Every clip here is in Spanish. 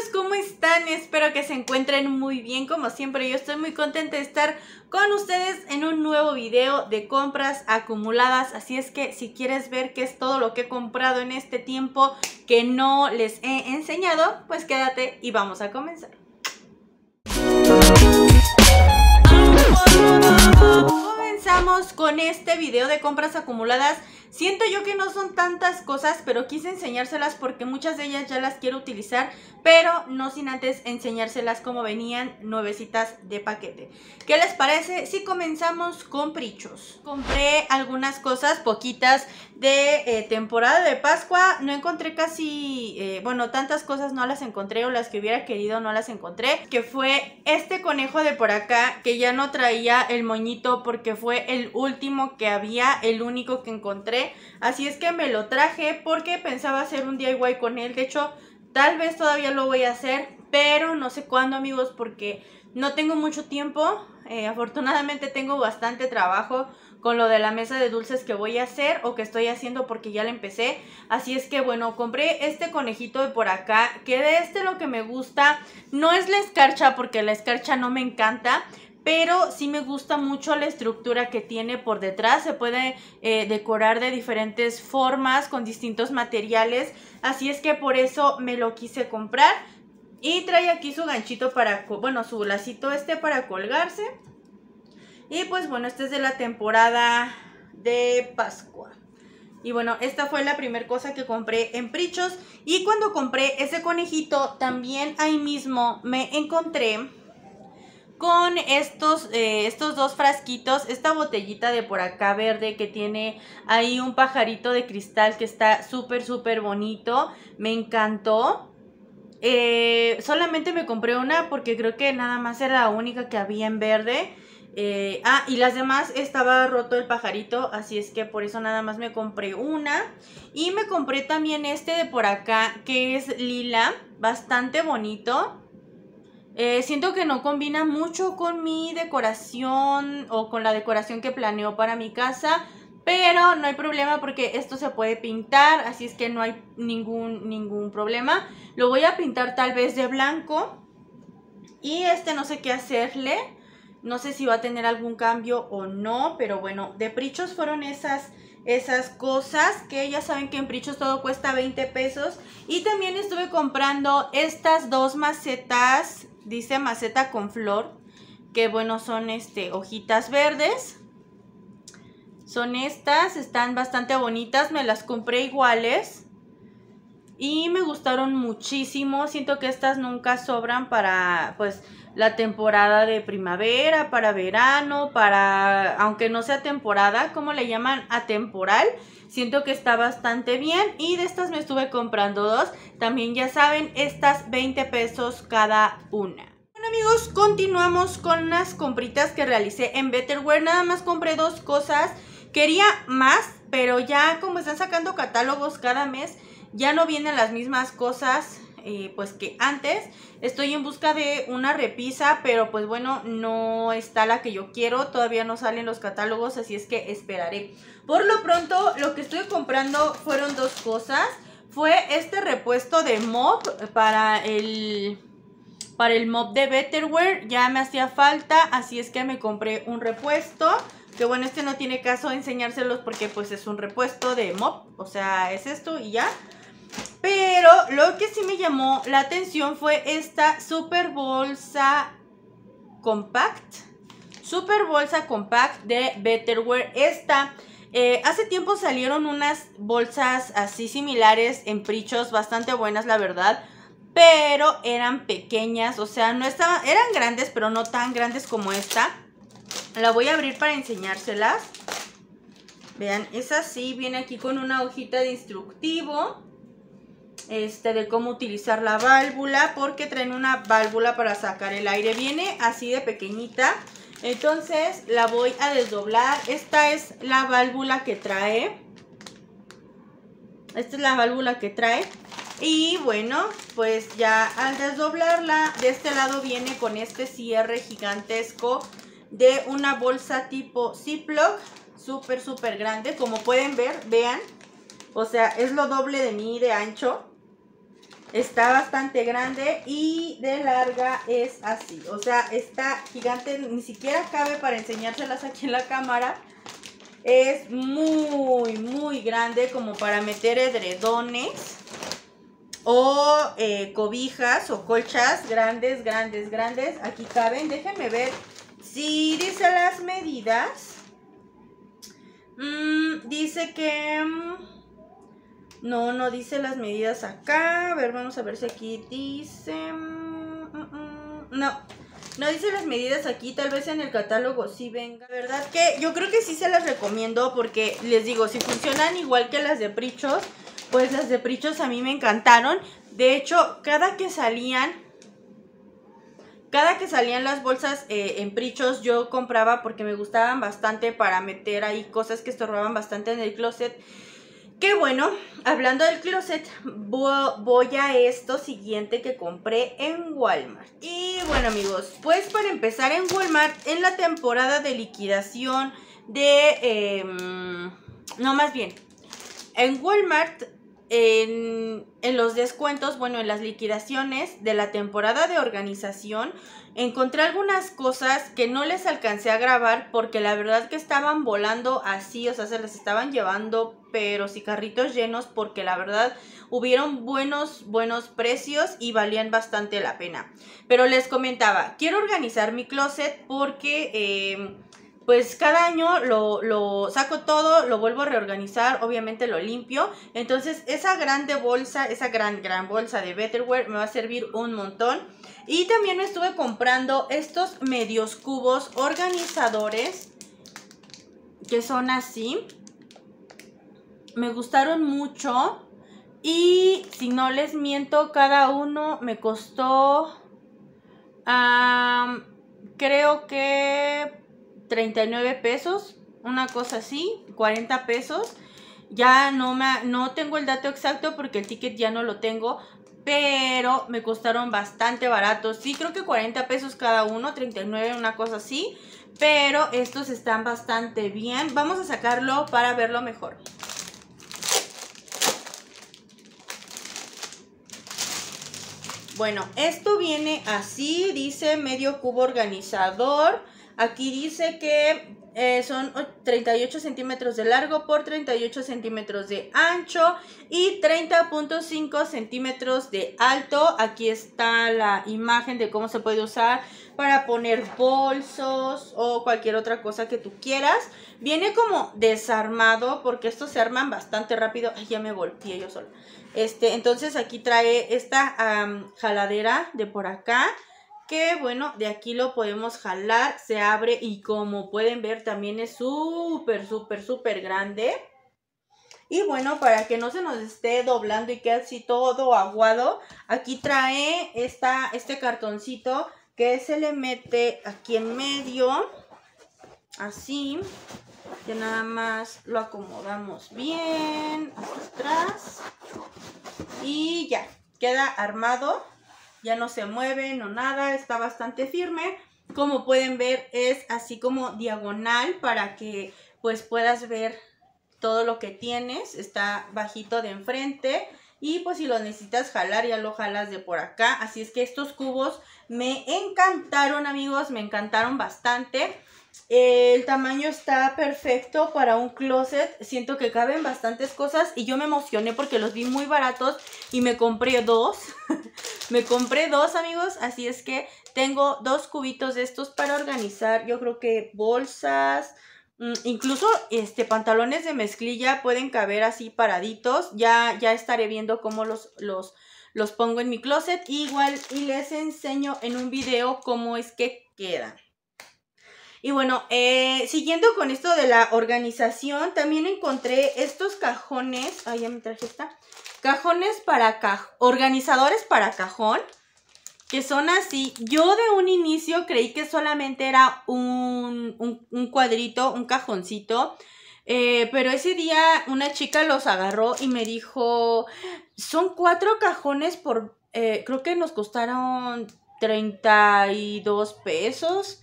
amigos, ¿cómo están? Espero que se encuentren muy bien. Como siempre, yo estoy muy contenta de estar con ustedes en un nuevo video de compras acumuladas. Así es que si quieres ver qué es todo lo que he comprado en este tiempo que no les he enseñado, pues quédate y vamos a comenzar. Comenzamos con este video de compras acumuladas. Siento yo que no son tantas cosas, pero quise enseñárselas porque muchas de ellas ya las quiero utilizar, pero no sin antes enseñárselas como venían nuevecitas de paquete. ¿Qué les parece si comenzamos con Prichos? Compré algunas cosas, poquitas, de temporada de Pascua. No encontré casi, bueno, tantas cosas no las encontré, o las que hubiera querido no las encontré. Que fue este conejo de por acá, que ya no traía el moñito porque fue el último que había, el único que encontré. Así es que me lo traje porque pensaba hacer un DIY con él. De hecho, tal vez todavía lo voy a hacer, pero no sé cuándo, amigos, porque no tengo mucho tiempo. Afortunadamente tengo bastante trabajo con lo de la mesa de dulces que voy a hacer o que estoy haciendo porque ya la empecé. Así es que bueno, compré este conejito de por acá, que de este lo que me gusta no es la escarcha, porque la escarcha no me encanta, pero sí me gusta mucho la estructura que tiene por detrás. Se puede decorar de diferentes formas, con distintos materiales. Así es que por eso me lo quise comprar. Y trae aquí su ganchito para, bueno, su lacito para colgarse. Y pues bueno, este es de la temporada de Pascua. Y bueno, esta fue la primera cosa que compré en Prichos. Y cuando compré ese conejito, también ahí mismo me encontré con estos dos frasquitos, esta botellita de por acá verde que tiene ahí un pajarito de cristal que está súper bonito. Me encantó. Solamente me compré una porque creo que nada más era la única que había en verde. Y las demás estaba roto el pajarito, así es que por eso nada más me compré una. Y me compré también este de por acá, que es lila, bastante bonito. Siento que no combina mucho con mi decoración o con la decoración que planeo para mi casa, pero no hay problema porque esto se puede pintar, así es que no hay ningún problema. Lo voy a pintar tal vez de blanco y no sé qué hacerle, no sé si va a tener algún cambio o no, pero bueno, de Prichos fueron esas cosas, que ya saben que en Prichos todo cuesta 20 pesos. Y también estuve comprando estas dos macetas, dice maceta con flor, que bueno, son hojitas verdes. Son estas, están bastante bonitas, me las compré iguales y me gustaron muchísimo. Siento que estas nunca sobran para pues la temporada de primavera, para verano, para, aunque no sea temporada, como le llaman, atemporal. Siento que está bastante bien. Y de estas me estuve comprando dos. También ya saben, estas 20 pesos cada una. Bueno, amigos, continuamos con unas compritas que realicé en Betterware. Nada más compré dos cosas. Quería más, pero ya como están sacando catálogos cada mes, ya no vienen las mismas cosas pues que antes. Estoy en busca de una repisa, pero pues bueno, no está la que yo quiero. Todavía no salen los catálogos, así es que esperaré. Por lo pronto, lo que estoy comprando fueron dos cosas. Fue este repuesto de mop para el mop de Betterware. Ya me hacía falta, así es que me compré un repuesto. Que bueno, no tiene caso enseñárselos porque pues es un repuesto de mop. O sea, es esto y ya. Pero lo que sí me llamó la atención fue esta super bolsa compact. Super bolsa compact de Betterware. Hace tiempo salieron unas bolsas así similares en Prichos, bastante buenas la verdad. Pero eran pequeñas, o sea, no estaban, eran grandes, pero no tan grandes como esta. La voy a abrir para enseñárselas. Vean, es así, viene aquí con una hojita de instructivo. De cómo utilizar la válvula, porque traen una válvula para sacar el aire. Viene así de pequeñita. Entonces la voy a desdoblar. Esta es la válvula que trae. Esta es la válvula que trae. Y bueno, pues ya al desdoblarla, de este lado viene con este cierre gigantesco de una bolsa tipo Ziploc. Súper grande. Como pueden ver, vean. O sea, es lo doble de mí de ancho. Está bastante grande y de larga es así. O sea, está gigante, ni siquiera cabe para enseñárselas aquí en la cámara. Es muy, muy grande como para meter edredones o cobijas o colchas grandes, grandes, grandes. Aquí caben, déjenme ver si dice las medidas. Dice que... No, no dice las medidas acá. A ver, vamos a ver si aquí dice... No, no dice las medidas aquí. Tal vez en el catálogo sí venga. La verdad que yo creo que sí se las recomiendo porque les digo, si funcionan igual que las de Prichos, pues las de Prichos a mí me encantaron. De hecho, cada que salían las bolsas en Prichos yo compraba porque me gustaban bastante para meter ahí cosas que estorbaban bastante en el closet. Que bueno, hablando del closet, voy a esto siguiente que compré en Walmart. Y bueno amigos, pues para empezar en Walmart, en la temporada de liquidación de... no, más bien, en Walmart, en los descuentos, bueno, en las liquidaciones de la temporada de organización, encontré algunas cosas que no les alcancé a grabar porque la verdad que estaban volando así, o sea, se las estaban llevando, pero sí carritos llenos, porque la verdad hubieron buenos precios y valían bastante la pena. Pero les comentaba, quiero organizar mi closet porque... pues cada año lo saco todo, lo vuelvo a reorganizar, obviamente lo limpio. Entonces esa grande bolsa, esa gran bolsa de Betterware me va a servir un montón. Y también me estuve comprando estos medios cubos organizadores que son así. Me gustaron mucho y si no les miento, cada uno me costó, creo que 39 pesos, una cosa así, 40 pesos. Ya no tengo el dato exacto porque el ticket ya no lo tengo, pero me costaron bastante baratos. Sí, creo que 40 pesos cada uno, 39, una cosa así. Pero estos están bastante bien. Vamos a sacarlo para verlo mejor. Bueno, esto viene así, dice medio cubo organizador. Aquí dice que son 38 centímetros de largo por 38 centímetros de ancho y 30.5 centímetros de alto. Aquí está la imagen de cómo se puede usar para poner bolsos o cualquier otra cosa que tú quieras. Viene como desarmado porque estos se arman bastante rápido. Ay, ya me volteé yo sola. Entonces aquí trae esta jaladera de por acá. Que bueno, de aquí lo podemos jalar, se abre y como pueden ver también es súper, súper, súper grande. Y bueno, para que no se nos esté doblando y quede así todo aguado, aquí trae este cartoncito que se le mete aquí en medio, así, que nada más lo acomodamos bien hacia atrás y ya, queda armado. Ya no se mueve, no nada, está bastante firme. Como pueden ver es así como diagonal para que pues puedas ver todo lo que tienes. Está bajito de enfrente y pues si lo necesitas jalar ya lo jalas de por acá. Así es que estos cubos me encantaron amigos, me encantaron bastante. El tamaño está perfecto para un closet. Siento que caben bastantes cosas y yo me emocioné porque los vi muy baratos y me compré dos. Me compré dos amigos, así es que tengo dos cubitos de estos para organizar. Yo creo que bolsas, incluso pantalones de mezclilla pueden caber así paraditos. Ya estaré viendo cómo los pongo en mi closet. Igual y les enseño en un video cómo es que quedan. Y bueno, siguiendo con esto de la organización, también encontré estos cajones. Ay, ya me traje esta. Cajones para organizadores para cajón, que son así. Yo de un inicio creí que solamente era un cuadrito, un cajoncito. Pero ese día una chica los agarró y me dijo, son 4 cajones por, creo que nos costaron 32 pesos.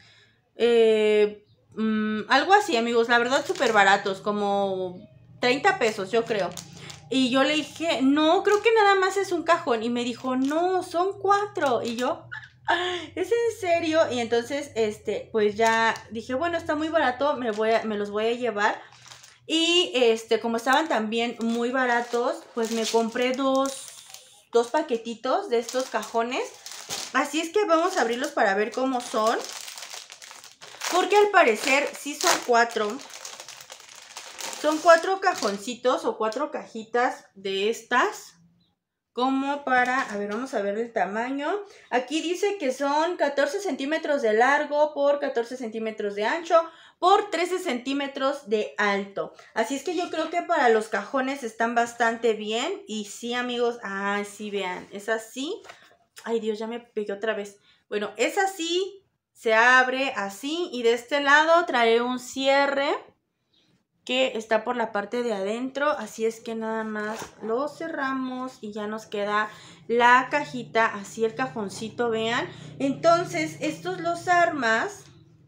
Algo así amigos, la verdad súper baratos, como 30 pesos yo creo. Y yo le dije, no, creo que nada más es un cajón. Y me dijo, no, son 4. Y yo, ¿es en serio? Y entonces, pues ya dije, bueno, está muy barato, me los voy a llevar. Y como estaban también muy baratos, pues me compré dos paquetitos de estos cajones. Así es que vamos a abrirlos para ver cómo son. Porque al parecer sí son 4. Son 4 cajoncitos o 4 cajitas de estas. Como para, a ver, vamos a ver el tamaño. Aquí dice que son 14 centímetros de largo por 14 centímetros de ancho por 13 centímetros de alto. Así es que yo creo que para los cajones están bastante bien. Y sí, amigos, sí, vean, es así. Ay, Dios, ya me pegué otra vez. Bueno, es así, se abre así y de este lado trae un cierre que está por la parte de adentro, así es que nada más lo cerramos y ya nos queda la cajita, así el cajoncito, vean. Entonces, estos los armas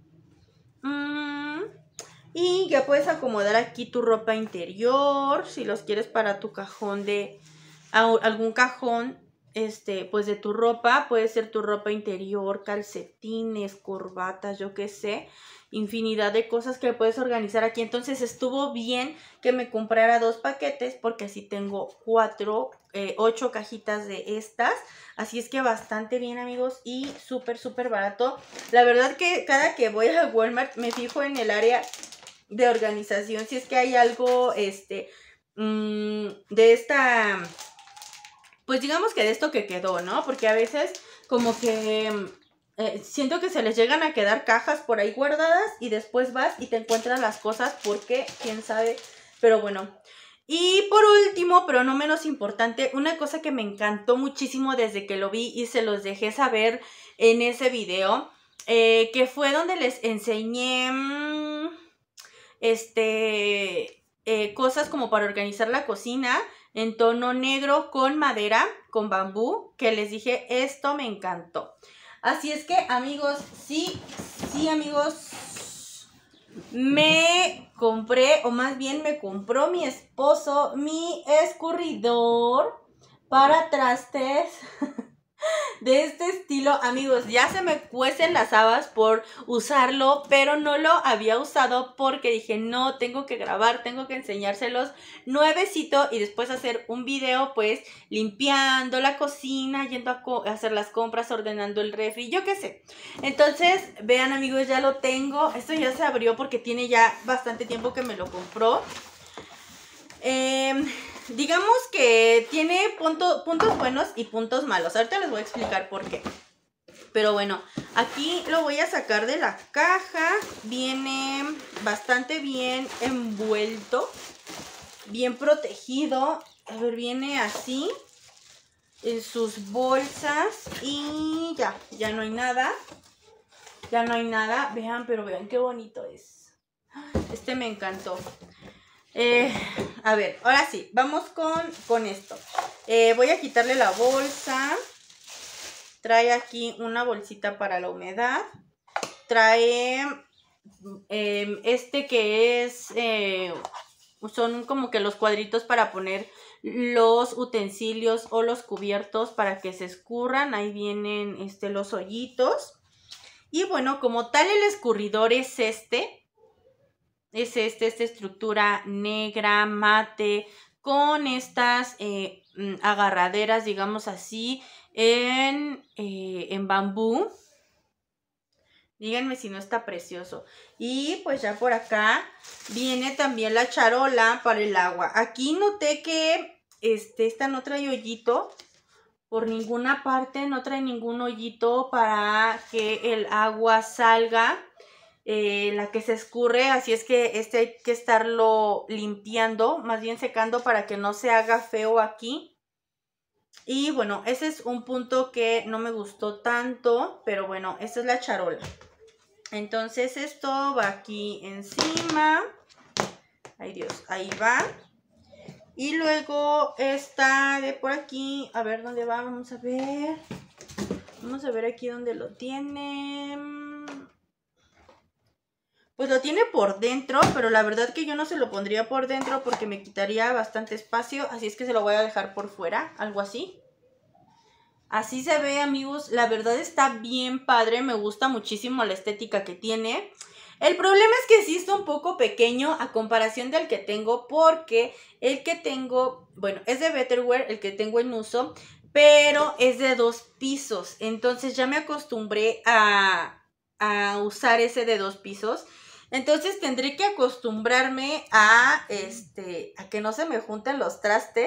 y ya puedes acomodar aquí tu ropa interior, si los quieres para tu cajón algún cajón, pues de tu ropa, puede ser tu ropa interior, calcetines, corbatas, yo qué sé, infinidad de cosas que puedes organizar aquí. Entonces estuvo bien que me comprara 2 paquetes porque así tengo 8 cajitas de estas. Así es que bastante bien, amigos, y súper, súper barato. La verdad que cada que voy a Walmart me fijo en el área de organización, si es que hay algo, de esta, pues digamos que de esto que quedó, ¿no? Porque a veces como que siento que se les llegan a quedar cajas por ahí guardadas y después vas y te encuentras las cosas porque quién sabe, pero bueno. Y por último, pero no menos importante, una cosa que me encantó muchísimo desde que lo vi y se los dejé saber en ese video, que fue donde les enseñé cosas como para organizar la cocina en tono negro con madera, con bambú, que les dije, esto me encantó. Así es que, amigos, sí, amigos, me compré, o más bien me compró mi esposo, mi escurridor para trastes de este estilo. Amigos, ya se me cuecen las habas por usarlo, pero no lo había usado porque dije, no, tengo que grabar, tengo que enseñárselos nuevecito y después hacer un video, pues, limpiando la cocina, yendo a hacer las compras, ordenando el refri, yo qué sé. Entonces, vean, amigos, ya lo tengo. Esto ya se abrió porque tiene ya bastante tiempo que me lo compró. Digamos que tiene puntos buenos y puntos malos. Ahorita les voy a explicar por qué. Pero bueno, aquí lo voy a sacar de la caja. Viene bastante bien envuelto, bien protegido. A ver, viene así en sus bolsas y ya no hay nada. Ya no hay nada. Vean, pero vean qué bonito es. Este me encantó. A ver, ahora sí, vamos con esto. Voy a quitarle la bolsa. Trae aquí una bolsita para la humedad. Trae que es, son como que los cuadritos para poner los utensilios o los cubiertos para que se escurran. Ahí vienen los hoyitos. Y bueno, como tal el escurridor es esta estructura negra, mate, con estas agarraderas, digamos así, en bambú. Díganme si no está precioso. Y pues ya por acá viene también la charola para el agua. Aquí noté que esta no trae hoyito. Por ninguna parte no trae ningún hoyito para que el agua salga. La que se escurre, así es que hay que estarlo limpiando, más bien secando para que no se haga feo aquí. Y bueno, ese es un punto que no me gustó tanto, pero bueno, esta es la charola. Entonces esto va aquí encima. Ay Dios, ahí va. Y luego esta de por aquí, a ver dónde va, vamos a ver. Vamos a ver aquí dónde lo tiene. pues lo tiene por dentro, pero la verdad que yo no se lo pondría por dentro porque me quitaría bastante espacio, así es que se lo voy a dejar por fuera, algo así. Así se ve, amigos, la verdad está bien padre, me gusta muchísimo la estética que tiene. El problema es que sí está un poco pequeño a comparación del que tengo, porque el que tengo, bueno, es de Betterware, el que tengo en uso, pero es de 2 pisos, entonces ya me acostumbré a usar ese de 2 pisos. Entonces tendré que acostumbrarme a que no se me junten los trastes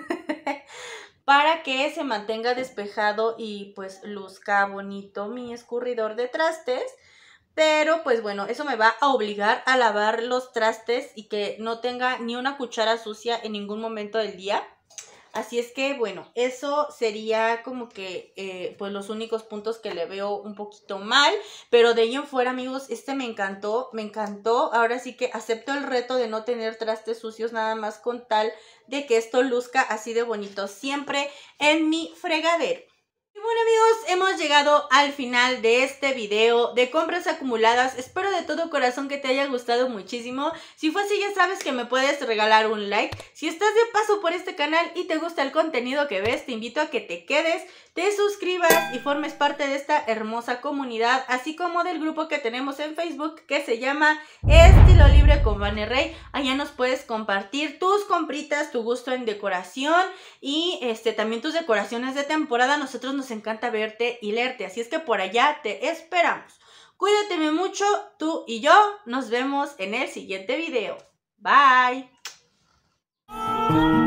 para que se mantenga despejado y pues luzca bonito mi escurridor de trastes. Pero pues bueno, eso me va a obligar a lavar los trastes y que no tenga ni una cuchara sucia en ningún momento del día. Así es que bueno, eso sería como que pues los únicos puntos que le veo un poquito mal. Pero de ahí en fuera, amigos, me encantó, me encantó. Ahora sí que acepto el reto de no tener trastes sucios, nada más con tal de que esto luzca así de bonito siempre en mi fregadero. Y bueno, amigos, hemos llegado al final de este video de compras acumuladas. Espero de todo corazón que te haya gustado muchísimo. Si fue así, ya sabes que me puedes regalar un like. Si estás de paso por este canal y te gusta el contenido que ves, te invito a que te quedes, te suscribas y formes parte de esta hermosa comunidad, así como del grupo que tenemos en Facebook que se llama Estilo Libre con Vane Rey. Allá nos puedes compartir tus compritas, tu gusto en decoración y también tus decoraciones de temporada. Nosotros nos encanta verte y leerte, así es que por allá te esperamos. Cuídate mucho, tú y yo. Nos vemos en el siguiente video. Bye.